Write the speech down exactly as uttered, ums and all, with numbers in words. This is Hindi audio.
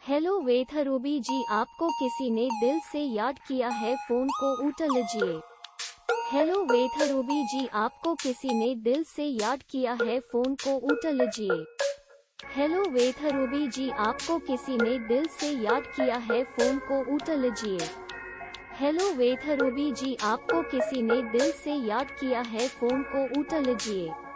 हेलो वेथरूबी जी, आपको किसी ने दिल से याद किया है, फोन को उठा लीजिए। हेलो वेथरूबी जी, आपको किसी ने दिल से याद किया है, फोन को उठा लीजिए। हेलो वेथरूबी जी, आपको किसी ने दिल से याद किया है, फोन को उठा लीजिए। हेलो वेथरूबी जी, आपको किसी ने दिल से याद किया है, फोन को उठा लीजिए।